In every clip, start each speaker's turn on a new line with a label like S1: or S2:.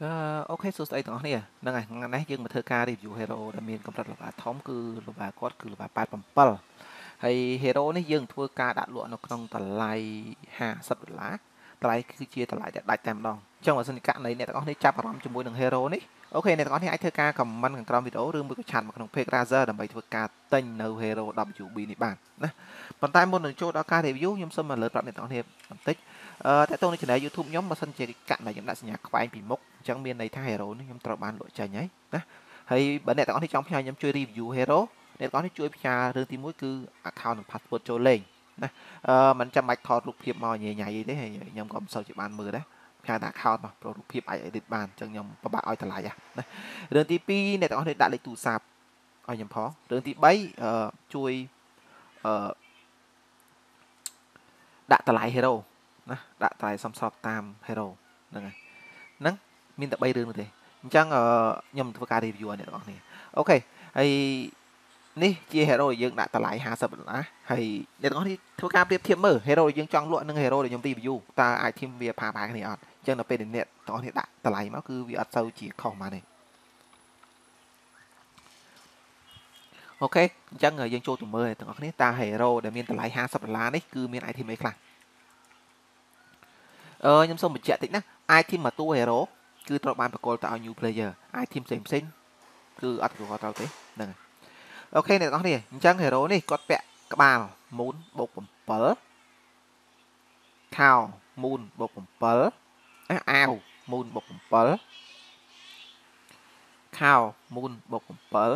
S1: អូខេសួស្តីទាំងអស់គ្នាហ្នឹងហើយថ្ងៃនេះយើងមកធ្វើការ review hero ដែលមានកម្រិតល្បាធំគឺល្បាគាត់គឺល្បា87ហើយ hero នេះយើងធ្វើការដាក់លក់នៅក្នុងតម្លៃ$50តម្លៃគឺជាតម្លៃដែលដាច់តែម្ដងអញ្ចឹងបើសិនជាករណីអ្នកទាំងអស់គ្នាចាប់អារម្មណ៍ជាមួយនឹង hero នេះអូខេអ្នកទាំងអស់គ្នាអាចធ្វើការ comment ខាងក្រោមវីដេអូឬមួយក៏ឆាតមកក្នុង page Razer ដើម្បីធ្វើការទិញនៅ hero WB នេះបានណាប៉ុន្តែមុននឹងចូលដល់ការ review ខ្ញុំសូមមកលើប្រាប់អ្នកទាំងអស់គ្នាបន្តិចតើតើនៅ channel YouTube ខ្ញុំបើសិនជាករណីខ្ញុំដាក់សញ្ញាខ្វែងពីមុខអញ្ចឹងមានន័យថា hero នេះខ្ញុំត្រូវបានលក់ចេញហើយណាហើយបើអ្នកទាំងអស់គ្នាចង់ផ្ញើខ្ញុំជួយ review hero អ្នកទាំងអស់គ្នាជួយផ្ញើរឿងទី1គឺ account និង password ចូលលេងណាមិនចាំបាច់ថតរូបភាពមកញ៉ៃៗទេហើយខ្ញុំក៏មិនសូវជាបានមើលដែរផ្ញើតែ account មកព្រោះរូបភាពអាច edit បានអញ្ចឹងខ្ញុំពិបាកឲ្យតម្លៃណារឿងទី2អ្នកទាំងអស់គ្នាដាក់លេខទូរស័ព្ទឲ្យខ្ញុំផងរឿងទី3ជួយដាក់តម្លៃ hero ណាដាក់តម្លៃសមស្របតាម hero ហ្នឹងហើយហ្នឹងមានតែ3រឿងនោះទេអញ្ចឹងខ្ញុំធ្វើការ review ឲ្យអ្នកទាំងអស់គ្នាអូខេហើយនេះជា hero ដែលយើងដាក់តម្លៃ$50ហើយអ្នកទាំងអស់គ្នាធ្វើការប្រៀបធៀបមើល hero ដែលយើងចង់លក់និង hero ដែលខ្ញុំ review តើ item វាផាផាគ្នាអត់អញ្ចឹងដល់ពេលអ្នកទាំងអស់គ្នាដាក់តម្លៃមកគឺវាអត់សូវជាខុសប៉ុន្មានទេអូខេអញ្ចឹងយើងចូលទៅមើលទាំងអស់គ្នាតើ hero ដែលមានតម្លៃ$50នេះគឺមាន item អីខ្លះខ្ញុំសូមបញ្ជាក់តិចណា item មួយតួ hero គឺត្រូវបានប្រគល់ទៅឲ្យ new player item ផ្សេងគឺអត់ប្រគល់ទៅទេហ្នឹងហើយអូខេអ្នកទាំងអស់គ្នាអញ្ចឹង hero នេះគាត់ពាក់ក្បាល moon បូក7ខោ moon បូក7អាវ moon បូក7ខោ moon បូក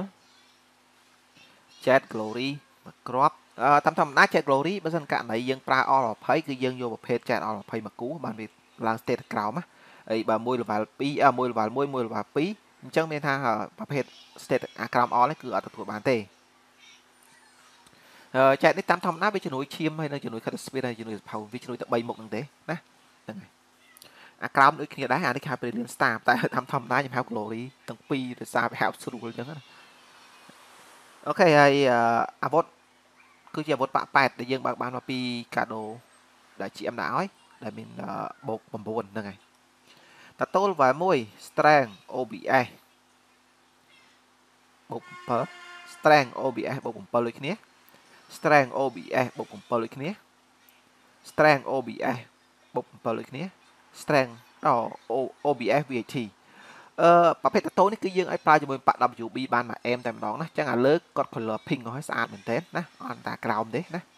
S1: 7 jet glory មួយគ្រាប់តាមធម្មតា jet glory បើសិនករណីយើងប្រើ all 20គឺយើងយកប្រភេទ jet all 20មកគូបានវាឡើង state ក្រោមណាហើយបើមួយ level 2មួយ level 1មួយ level 2អញ្ចឹងមានថាប្រភេទ state អាក្រោម all នេះគឺអត់ទទួលបានទេចែកនេះតាមធម្មតាវាជំនួយឈាមហើយនៅជំនួយ cut speed ហើយជំនួយសភៅវាជំនួយតែ3មុខហ្នឹងទេណាហ្នឹងហើយអាក្រោមដូចគ្នាដែរអានេះគេហៅ brilliant star តែតាមធម្មតាខ្ញុំហៅ glory ទាំងពីរដោយសារវាហៅស្រួលអញ្ចឹងណាអូខេហើយអាវុធគឺជាអាវុធប៉8ដែលយើងបើកបានមកពីកាដូដែល GM ដាក់ឲ្យដែលមានបូក9ហ្នឹងហើយតាតូល level 1 strength OBS បូក7 strength OBS បូក7ដូចគ្នា strength OBS បូក7ដូចគ្នា strength OBS បូក7ដូចគ្នា strength OBS VAT ប្រភេទតាតូនេះគឺយើងឲ្យប្រើជាមួយប៉ាក់ WB បានមួយអេមតែម្ដងណាអញ្ចឹងអាលើគាត់ color pink ឲ្យស្អាតមែនទែនណាអត់តាក្រោមទេណា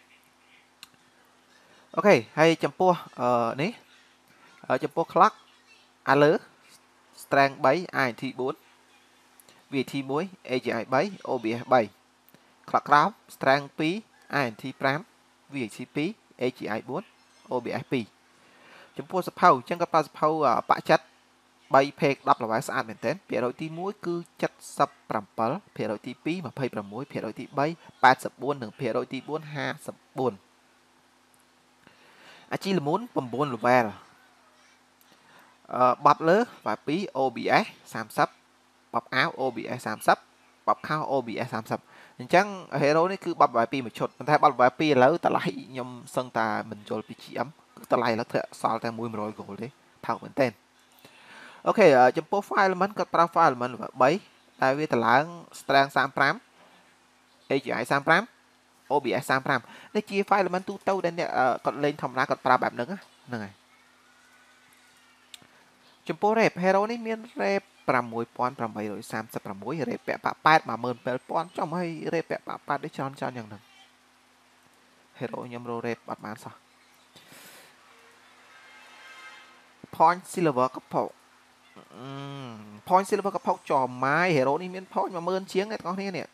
S1: អូខេហើយចំពោះនេះចំពោះ clock អាលើ strength 3 INT 4 VAT 1 AGI 3 OBS 3 clock ក្រោម strength 2 INT 5 VAT 2 AGI 4 OBS 2ចំពោះសភៅអញ្ចឹងក៏ប្រើសភៅបាក់ចិត្ត3 page 10 level ស្អាតមែនទែនភាគរយទី1គឺ77ភាគរយទី2 26ភាគរយទី3 84និងភាគរយទី4 54អាជីលមូន9 level បបលើវ៉ា2 OBS 30បបអាវ OBS 30បបខោ OBS 30អញ្ចឹង hero នេះគឺបប level 2មួយឈុតប៉ុន្តែបប level 2ឥឡូវតម្លៃខ្ញុំសឹងតែមិនយល់ពី GM គឺតម្លៃឥឡូវធ្លាក់សល់តែ100 gold ទេថោកមែនទែនអូខេចំពោះ file element គាត់ប្រើ file element level 3តែវាតម្លើង strength 35 AGI 35 OBS 35នេះជា file element ទូទៅដែលអ្នកគាត់លេងធម្មតាគាត់ប្រើបែបហ្នឹងហ្នឹងហើយចំពោះ rep hero នេះមាន rep 6836 rep ពាក់ប៉8 17000ចំហើយ rep ពាក់ប៉8ដូចច្រើនយ៉ាងហ្នឹង hero ខ្ញុំរក rep អត់បានសោះ point silver កផុកpoint silver កផុកចំម៉ាយ hero នេះមាន point 10000ជាងអ្នកទាំងអស់គ្នានេះ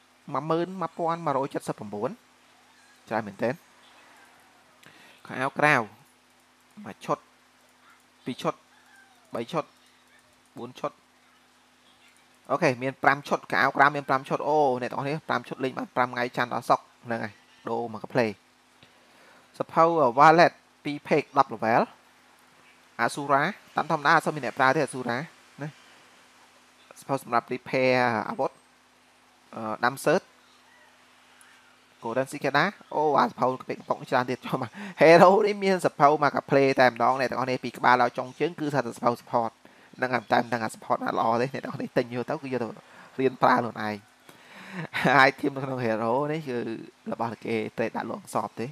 S1: 11179 ច្រើនមែនទែនខោអាវក្រៅមួយឈុត2ឈុត3ឈុត4ឈុតអូខេមាន5ឈុតខោអាវក្រៅមាន5ឈុតអូអ្នកទាំងអស់គ្នា5ឈុតលេងបាន5ថ្ងៃច័ន្ទដល់សុក្រហ្នឹងហើយដូរមកកាផ្លេសភៅ wallet 2 page 10 level អាស៊ូរ៉ាតាមធម្មតាអត់សូវមានអ្នកប្រើទេអាស៊ូរ៉ាណាសភៅសម្រាប់ repair អាវុធដាំ search Golden Cicada អូអាសភៅពេកកំប៉ុកច្រើនទៀតចូលមក hero នេះមានសភៅមកកាផ្លេតែម្ដងអ្នកទាំងអស់គ្នាពីក្បាលដល់ចុងជើងគឺថាសភៅ support đang làm time đang làm support lo đấy này đó thì tình vô tao cứ vô tao riêng pra luôn này hai team nó hero đấy chứ là bao cái tệ đã luận sọp thế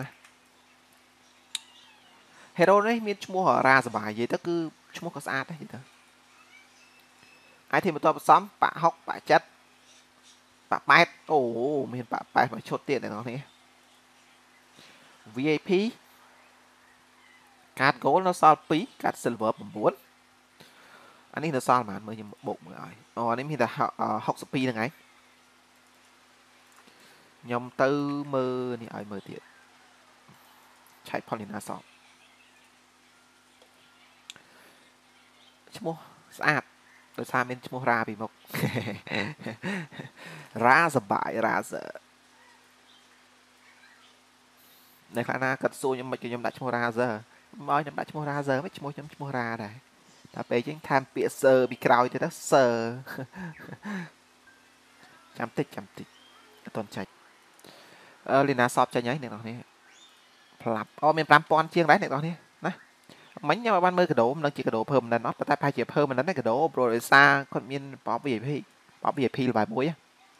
S1: hero đấy miễn mua ra rồi bài gì tao cứ mua có sát đấy gì ai thì một tao sắm bạ học bạ chất bạ bát ồ miền bạ bát mà chốt tiền này nó thế VIP card gold nó sao phí card silver 9อันนี้เราซ่อนมาเมื่อยังบกมืออ่อยอ๋ออันนี้มีแต่60 ปียังไงยมตื้อมือนี่อ่อยมือเดียดใช้พอลินาสอบชั่วโมงสะอาดโดยซาเป็นชั่วโมงราปีมก ราสบายราเสในขณะกัดซูยังไม่จะยมดัชชั่วโมงราเสมอยยมดัชชั่วโมงราเสไม่ชั่วโมงยมชั่วโมงราได้ถ้าไปยังทำเปียเซอร์ปีกราวจะได้เซอร์จำติดต้นใจลินาสอบใจยัยเนี่ยตอนนี้พลับอ๋อมีปามปอนเชียงไรเนี่ยตอนนี้นะmấy nhau ban mơ cái đồ nó chỉ cái đồ phơm là nó tại phải chỉ phơm mình đánh cái đồ rồi xa còn miên bỏ VIP là bài muối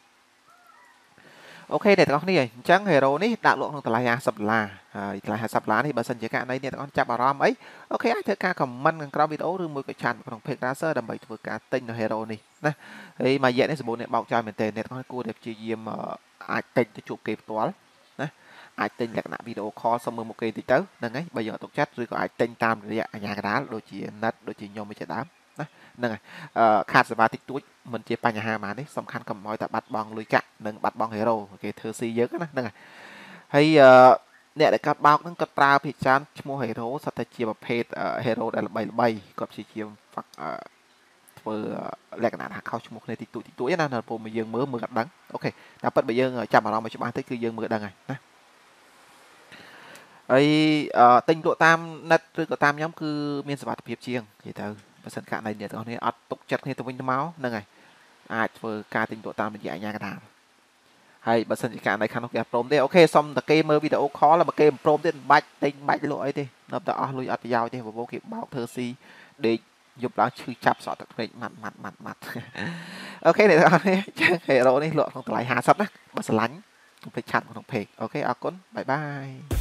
S1: ok để tao này chẳng hero ní đạo lượng từ lại sập là sập lá thì bà sân chỉ cả đây nè tao chạm vào rom ấy ok ai thưa ca comment gần trong video rồi mười cái channel của thằng Pegasus đầm bậy vừa cả tên là hero này nè thì mà dễ này số này bọc cho mình tên này tao cô đẹp chỉ diêm ai tên cho chụp kịp toán nè ai tên là cái video call xong một kỳ thì tới nè ấy bây giờ tổ chat rồi có ai tên tam rồi nhà cái đá đôi chỉ nát đôi chỉ nhau mới chạy đám nèขาดสมาธิตุ้ยมันเจ็บปัญหามานี่สำคัญกับมอยแต่บัดบองลุยกะหนึ่งบัดบองเฮโร่โอเคเธอซีเยอะนะนั่นไงให้เนี่ยแต่กัดบางนั่งกัดตราพิจารณ์ชั่วโมงเฮโร่สัตว์เจียบเพศเฮโร่ได้ใบกับชีเจียมฝักเพื่อแลกหนาเข้าชั่วโมงในติดตุ้ยนั่นนะผมมาเยืองมือกัดดังโอเคแต่เปิดไปเยืองจำมาเราไม่ใช่บ้านที่คือเยืองมือดังไงนะไอ้ติงตัวตามนัดหรือตัวตามย้ำคือมีสวัสดิภาพเชียงอย่างเธอภาษาการในเนี่ยตอนนี้อัดตกจัดให้ตัววิ่งเมาส์นั่นไงอาจเฟอร์การติงตัวตามเป็นใหญ่ยากระดานให้ภาษาการในคันของแกโปรมได้โอเคซ่อมตะเกมเมอร์วิดีโอคอลแล้วมาเกมโปรมได้บัตติงบัตลอยดินับแต่อ๋อลุยอัดยาวดิผมบอกเก็บเบาเธอซีเด็กยุบแล้วชื่อจับสอดตะเกมมัดโอเคเดี๋ยวตอนนี้เฮโร่นี่หลอดของตลายหาซับนะมาสลันไปชัดของเพจโอเคเอาก้นบายบาย